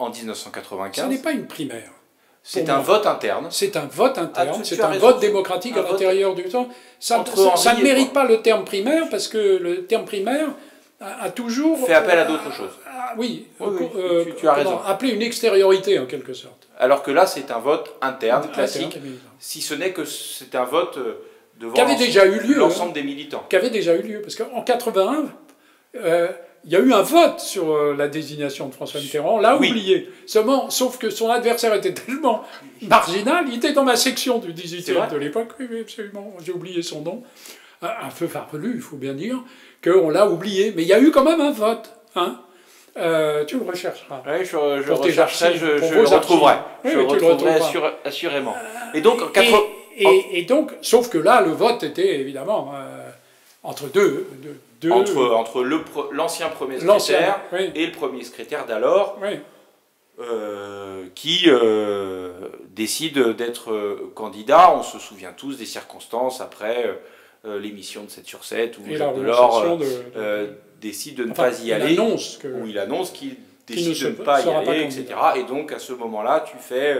en mille neuf cent quatre-vingt-quinze. Ce n'est pas une primaire. C'est un vote interne. C'est un vote interne, ah, tu, c'est tu un raison, vote démocratique à l'intérieur du temps. Ça, ça, ça ne mérite pas le terme primaire, parce que le terme primaire a, a toujours... fait appel à d'autres choses. Ah, oui, oui, oui euh, tu, tu as raison. Appelé une extériorité, en quelque sorte. Alors que là, c'est un vote interne, interne classique, si ce n'est que c'est un vote devant l'ensemble des militants. Qui avait déjà eu lieu, parce qu'en quatre-vingt-un... Euh, il y a eu un vote sur la désignation de François Mitterrand, on l'a oui. oublié. Seulement, sauf que son adversaire était tellement marginal, il était dans ma section du dix-huitième de l'époque, oui, absolument, j'ai oublié son nom, un peu farfelu, il faut bien dire, qu'on l'a oublié. Mais il y a eu quand même un vote. Hein. Euh, tu le rechercheras. Oui, je, je rechercherai, archives, je, je le retrouverai. Oui, je le retrouverai assure, assurément. Et donc, en quatre... et, et, et donc, sauf que là, le vote était évidemment euh, entre deux... deux De... Entre, entre l'ancien premier secrétaire oui. et le premier secrétaire d'alors, oui. euh, qui euh, décide d'être candidat. On se souvient tous des circonstances après euh, l'émission de sept sur sept, où Jacques Delors euh, de, de... Euh, décide de ne enfin, pas y aller, que... où il annonce qu'il décide qu de ne pas y aller, pas et cetera. Et donc, à ce moment-là, tu fais...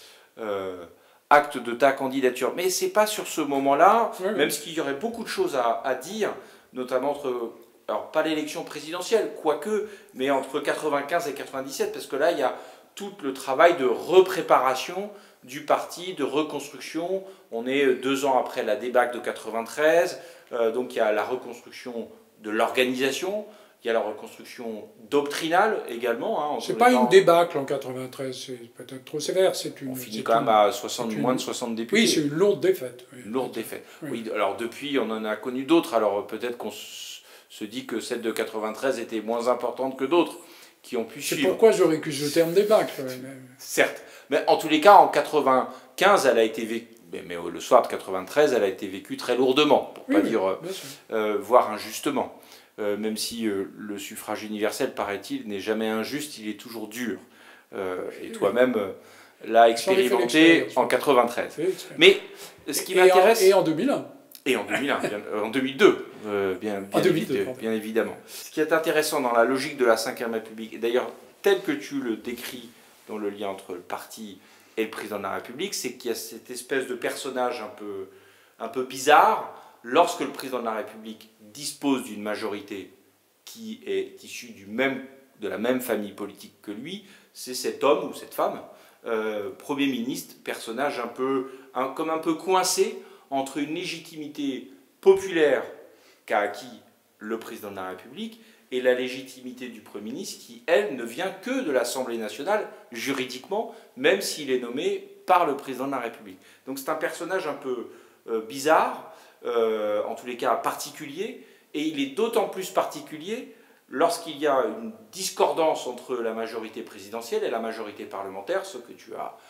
Euh, acte de ta candidature. Mais c'est pas sur ce moment-là, oui, même oui. s'il y aurait beaucoup de choses à, à dire, notamment entre, alors pas l'élection présidentielle, quoique, mais entre quatre-vingt-quinze et quatre-vingt-dix-sept, parce que là, il y a tout le travail de repréparation du parti, de reconstruction. On est deux ans après la débâcle de quatre-vingt-treize, euh, donc il y a la reconstruction de l'organisation, il y a la reconstruction doctrinale également. Hein, c'est pas une débâcle en quatre-vingt-treize, c'est peut-être trop sévère. Une, on finit quand même à soixante, une, moins de soixante députés. Oui, c'est une lourde défaite. Oui. Une lourde défaite. Oui. Oui, alors depuis, on en a connu d'autres. Alors peut-être qu'on se dit que celle de quatre-vingt-treize était moins importante que d'autres qui ont pu suivre. C'est pourquoi je récuse le terme débâcle. Certes. Mais en tous les cas, en quatre-vingt-quinze, elle a été vécue. Mais, mais le soir de quatre-vingt-treize, elle a été vécue très lourdement, pour ne oui, pas oui, dire, euh, voire injustement. Euh, même si euh, le suffrage universel, paraît-il, n'est jamais injuste, il est toujours dur. Euh, et toi-même euh, l'as expérimenté en quatre-vingt-treize. Mais ce qui m'intéresse... Et en deux mille un. Et en deux mille un, bien, euh, en deux mille deux, euh, bien, bien, en deux mille deux évi bien évidemment. Ce qui est intéressant dans la logique de la cinquième République, et d'ailleurs tel que tu le décris dans le lien entre le parti et le président de la République, c'est qu'il y a cette espèce de personnage un peu, un peu bizarre, lorsque le président de la République dispose d'une majorité qui est issue du même, de la même famille politique que lui, c'est cet homme ou cette femme, euh, Premier ministre, personnage un peu, un, comme un peu coincé entre une légitimité populaire qu'a acquis le président de la République et la légitimité du Premier ministre qui, elle, ne vient que de l'Assemblée nationale, juridiquement, même s'il est nommé par le président de la République. Donc c'est un personnage un peu euh, bizarre, Euh, en tous les cas particulier, et il est d'autant plus particulier lorsqu'il y a une discordance entre la majorité présidentielle et la majorité parlementaire, ce que tu as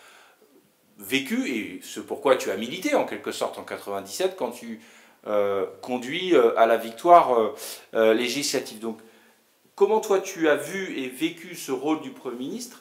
vécu et ce pourquoi tu as milité en quelque sorte en quatre-vingt-dix-sept quand tu euh, conduis euh, à la victoire euh, euh, législative. Donc, comment toi tu as vu et vécu ce rôle du Premier ministre,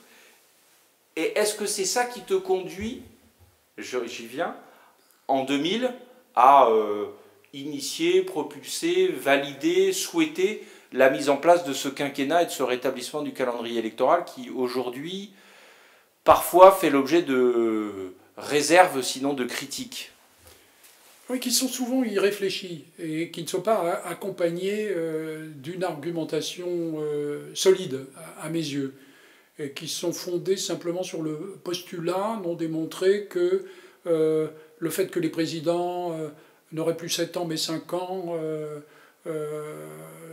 et est-ce que c'est ça qui te conduit, j'y viens, en deux mille à euh, initier, propulser, valider, souhaiter la mise en place de ce quinquennat et de ce rétablissement du calendrier électoral qui, aujourd'hui, parfois fait l'objet de réserves, sinon de critiques. Oui, qui sont souvent irréfléchis et qui ne sont pas accompagnés euh, d'une argumentation euh, solide, à, à mes yeux, et qui sont fondés simplement sur le postulat non démontré que euh, le fait que les présidents euh, n'auraient plus sept ans mais cinq ans euh, euh,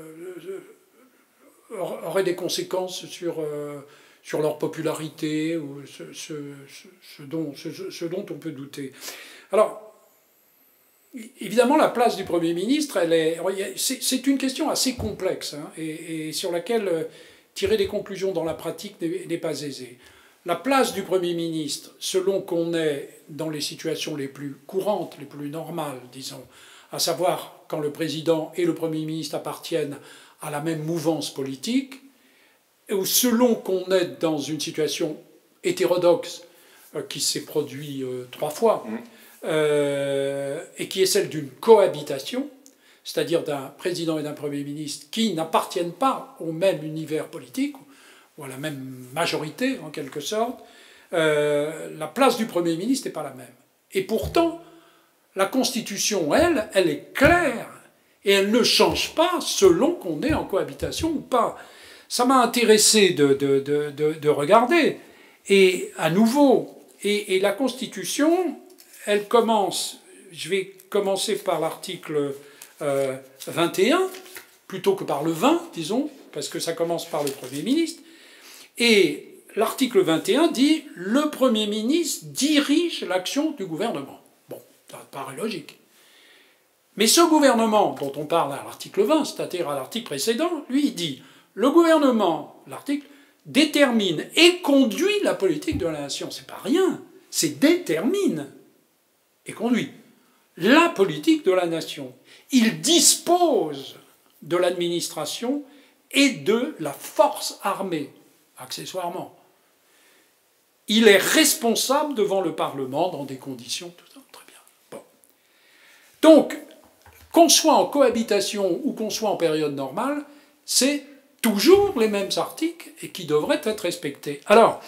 auraient des conséquences sur, euh, sur leur popularité, ou ce, ce, ce, ce, dont, ce, ce dont on peut douter. Alors, évidemment, la place du Premier ministre, elle est, c'est une question assez complexe, hein, et, et sur laquelle euh, tirer des conclusions dans la pratique n'est pas aisé. La place du Premier ministre, selon qu'on est dans les situations les plus courantes, les plus normales, disons, à savoir quand le président et le Premier ministre appartiennent à la même mouvance politique, ou selon qu'on est dans une situation hétérodoxe euh, qui s'est produite euh, trois fois, mmh. euh, et qui est celle d'une cohabitation, c'est-à-dire d'un président et d'un Premier ministre qui n'appartiennent pas au même univers politique, ou à la même majorité, en quelque sorte, euh, la place du Premier ministre n'est pas la même. Et pourtant, la Constitution, elle, elle est claire, et elle ne change pas selon qu'on est en cohabitation ou pas. Ça m'a intéressé de, de, de, de, de regarder, et à nouveau, et, et la Constitution, elle commence, je vais commencer par l'article euh, vingt et un, plutôt que par le vingt, disons, parce que ça commence par le Premier ministre, et l'article vingt et un dit « Le Premier ministre dirige l'action du gouvernement ». Bon, ça paraît logique. Mais ce gouvernement dont on parle à l'article vingt, c'est-à-dire à l'article précédent, lui, il dit « Le gouvernement, l'article, détermine et conduit la politique de la nation ». C'est pas rien, c'est détermine et conduit la politique de la nation. Il dispose de l'administration et de la force armée, accessoirement. Il est responsable devant le Parlement dans des conditions... Tout ça, très bien. Bon. Donc, qu'on soit en cohabitation ou qu'on soit en période normale, c'est toujours les mêmes articles et qui devraient être respectés. Alors,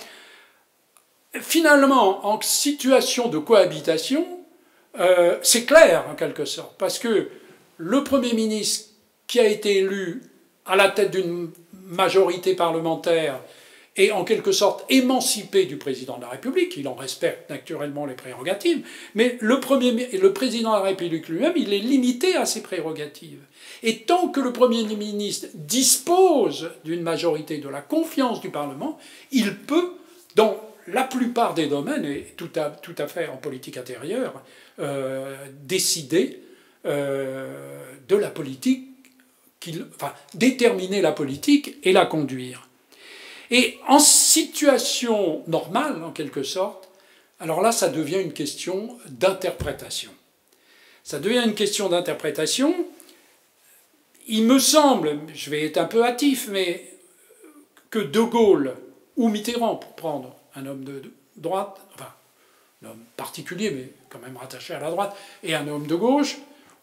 finalement, en situation de cohabitation, euh, c'est clair, en quelque sorte, parce que le Premier ministre qui a été élu à la tête d'une majorité parlementaire est en quelque sorte émancipé du président de la République, il en respecte naturellement les prérogatives, mais le, premier, le président de la République lui-même, il est limité à ses prérogatives. Et tant que le Premier ministre dispose d'une majorité, de la confiance du Parlement, il peut, dans la plupart des domaines, et tout à, tout à fait en politique intérieure, euh, décider euh, de la politique, qu'il, enfin, déterminer la politique et la conduire. Et en situation normale, en quelque sorte, alors là, ça devient une question d'interprétation. Ça devient une question d'interprétation. Il me semble, je vais être un peu hâtif, mais que De Gaulle ou Mitterrand, pour prendre un homme de droite, enfin, un homme particulier, mais quand même rattaché à la droite, et un homme de gauche,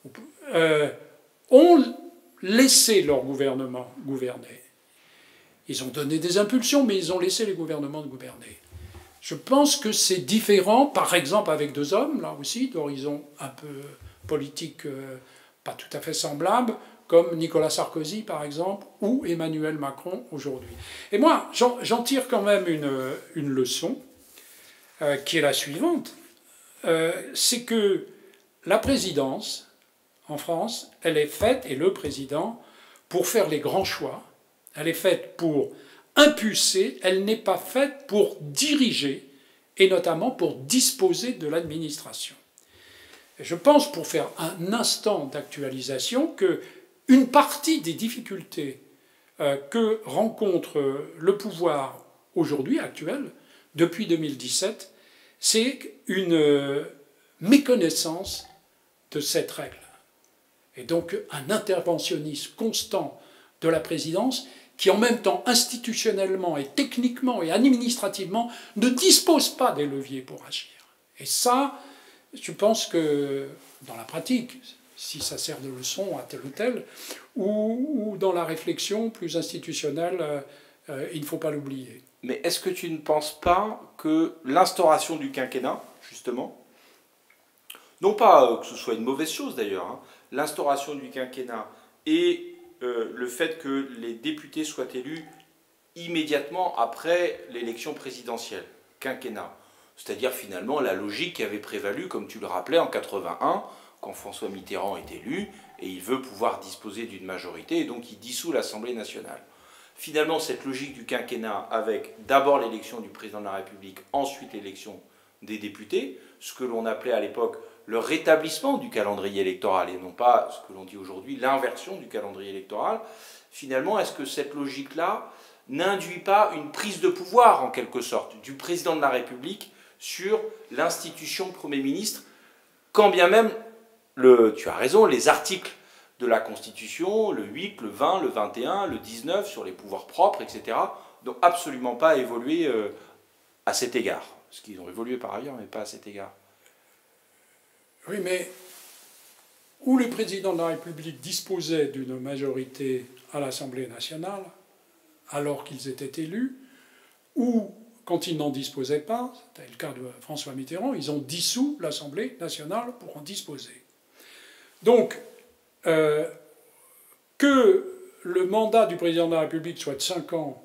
euh, ont laissé leur gouvernement gouverner. Ils ont donné des impulsions, mais ils ont laissé les gouvernements gouverner. Je pense que c'est différent, par exemple, avec deux hommes, là aussi, d'horizons un peu politiques euh, pas tout à fait semblables, comme Nicolas Sarkozy, par exemple, ou Emmanuel Macron aujourd'hui. Et moi, j'en tire quand même une, une leçon, euh, qui est la suivante. Euh, c'est que la présidence, en France, elle est faite, et le président, pour faire les grands choix. Elle est faite pour impulser, elle n'est pas faite pour diriger, et notamment pour disposer de l'administration. Je pense, pour faire un instant d'actualisation, que une partie des difficultés euh, que rencontre le pouvoir aujourd'hui, actuel, depuis deux mille dix-sept, c'est une euh, méconnaissance de cette règle. Et donc un interventionnisme constant de la présidence qui, en même temps, institutionnellement et techniquement et administrativement, ne dispose pas des leviers pour agir. Et ça, je pense que, dans la pratique, si ça sert de leçon à tel ou tel, ou, ou dans la réflexion plus institutionnelle, euh, euh, il ne faut pas l'oublier. Mais est-ce que tu ne penses pas que l'instauration du quinquennat, justement, non pas euh, que ce soit une mauvaise chose d'ailleurs, hein, l'instauration du quinquennat et euh, le fait que les députés soient élus immédiatement après l'élection présidentielle, quinquennat, c'est-à-dire finalement la logique qui avait prévalu, comme tu le rappelais, en quatre-vingt-un, quand François Mitterrand est élu, et il veut pouvoir disposer d'une majorité, et donc il dissout l'Assemblée nationale. Finalement, cette logique du quinquennat, avec d'abord l'élection du président de la République, ensuite l'élection des députés, ce que l'on appelait à l'époque le rétablissement du calendrier électoral, et non pas ce que l'on dit aujourd'hui, l'inversion du calendrier électoral, finalement, est-ce que cette logique-là n'induit pas une prise de pouvoir, en quelque sorte, du président de la République sur l'institution Premier ministre, quand bien même, le, tu as raison, les articles de la Constitution, le huit, le vingt, le vingt et un, le dix-neuf, sur les pouvoirs propres, et cetera, n'ont absolument pas évolué euh, à cet égard. Parce qu'ils ont évolué par ailleurs, mais pas à cet égard. Oui, mais où le président de la République disposait d'une majorité à l'Assemblée nationale, alors qu'ils étaient élus, ou quand ils n'en disposaient pas, c'était le cas de François Mitterrand, ils ont dissous l'Assemblée nationale pour en disposer. Donc, euh, que le mandat du président de la République soit de cinq ans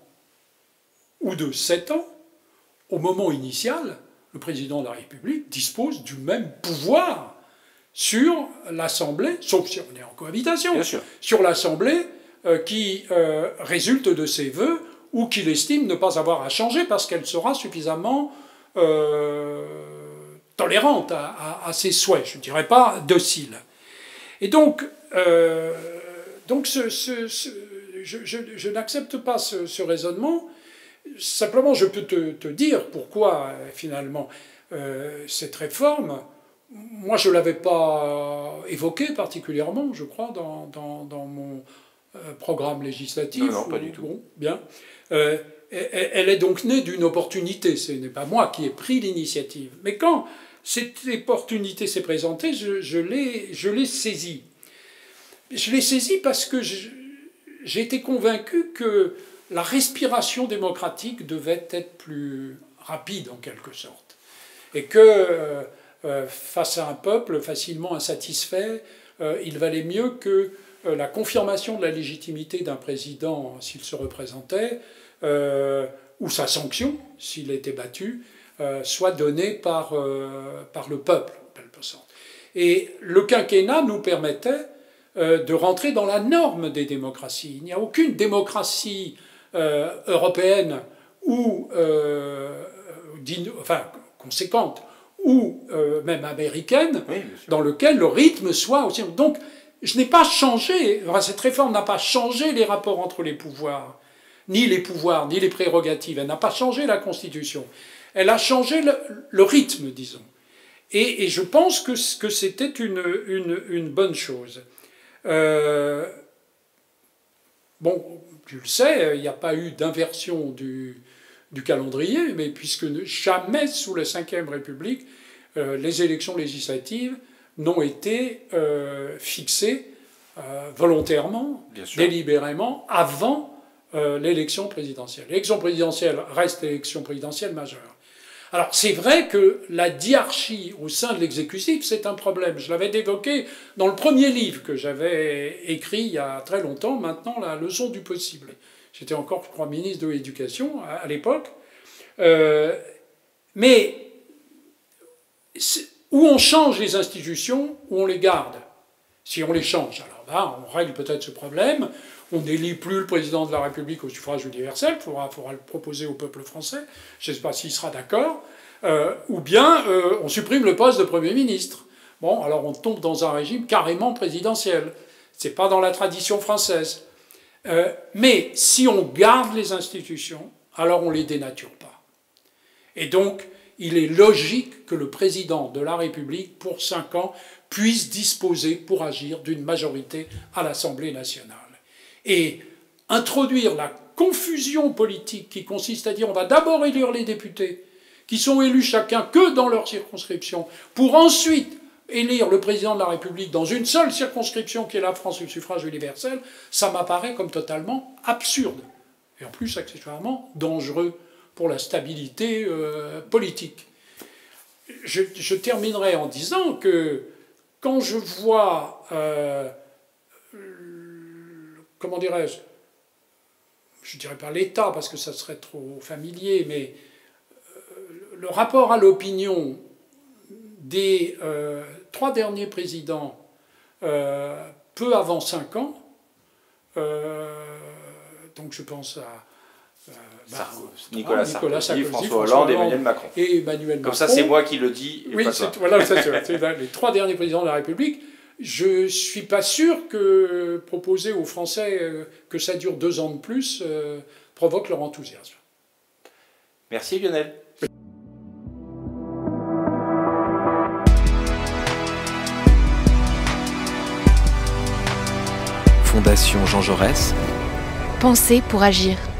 ou de sept ans, au moment initial, le président de la République dispose du même pouvoir sur l'Assemblée, sauf si on est en cohabitation, bien sûr, sur l'Assemblée euh, qui euh, résulte de ses vœux ou qu'il estime ne pas avoir à changer parce qu'elle sera suffisamment euh, tolérante à, à, à ses souhaits, je ne dirais pas docile. Et donc, euh, donc ce, ce, ce, je, je, je n'accepte pas ce, ce raisonnement. Simplement, je peux te, te dire pourquoi, finalement, euh, cette réforme, moi, je ne l'avais pas évoquée particulièrement, je crois, dans, dans, dans mon programme législatif. Non, non, pas ou, du tout. Bon, bien. Euh, elle est donc née d'une opportunité. Ce n'est pas moi qui ai pris l'initiative. Mais quand cette opportunité s'est présentée, je, je l'ai saisie. Je l'ai saisie parce que j'ai été convaincu que la respiration démocratique devait être plus rapide, en quelque sorte. Et que, euh, euh, face à un peuple facilement insatisfait, euh, il valait mieux que euh, la confirmation de la légitimité d'un président, s'il se représentait, euh, ou sa sanction, s'il était battu, euh, soit donnée par, euh, par le peuple, en quelque sorte. Et le quinquennat nous permettait euh, de rentrer dans la norme des démocraties. Il n'y a aucune démocratie Euh, européenne ou euh, enfin, conséquente ou euh, même américaine, oui, dans lequel le rythme soit aussi... Donc, je n'ai pas changé, enfin, cette réforme n'a pas changé les rapports entre les pouvoirs, ni les pouvoirs, ni les prérogatives. Elle n'a pas changé la Constitution. Elle a changé le, le rythme, disons. Et, et je pense que, que c'était une, une, une bonne chose. Euh, bon... Tu le sais, il n'y a pas eu d'inversion du, du calendrier, mais puisque jamais sous la cinquième République, euh, les élections législatives n'ont été euh, fixées euh, volontairement, délibérément, avant euh, l'élection présidentielle. L'élection présidentielle reste l'élection présidentielle majeure. Alors c'est vrai que la diarchie au sein de l'exécutif, c'est un problème. Je l'avais évoqué dans le premier livre que j'avais écrit il y a très longtemps, maintenant, La leçon du possible. J'étais encore, je crois, ministre de l'Éducation à, à l'époque. Euh, mais où on change les institutions, où on les garde. Si on les change, alors là, on règle peut-être ce problème. On n'élit plus le président de la République au suffrage universel, il faudra, faudra le proposer au peuple français, je ne sais pas s'il sera d'accord, euh, ou bien euh, on supprime le poste de Premier ministre. Bon, alors on tombe dans un régime carrément présidentiel. Ce n'est pas dans la tradition française. Euh, mais si on garde les institutions, alors on ne les dénature pas. Et donc, il est logique que le président de la République, pour cinq ans, puisse disposer pour agir d'une majorité à l'Assemblée nationale. Et introduire la confusion politique qui consiste à dire on va d'abord élire les députés, qui sont élus chacun que dans leur circonscription, pour ensuite élire le président de la République dans une seule circonscription qui est la France, le suffrage universel, ça m'apparaît comme totalement absurde. Et en plus, accessoirement, dangereux pour la stabilité euh, politique. Je, je terminerai en disant que quand je vois... Euh, comment dirais-je, je ne dirais pas l'État parce que ça serait trop familier, mais le rapport à l'opinion des euh, trois derniers présidents euh, peu avant cinq ans, euh, donc je pense à euh, bah, Nicolas, Nicolas Sarkozy, Sarkozy, François Hollande et Emmanuel Macron. Et Emmanuel Macron. Comme ça, c'est moi qui le dis. Oui, voilà, c'est les trois derniers présidents de la République. Je ne suis pas sûr que proposer aux Français que ça dure deux ans de plus euh, provoque leur enthousiasme. Merci Lionel. Fondation Jean Jaurès. Pensez pour agir.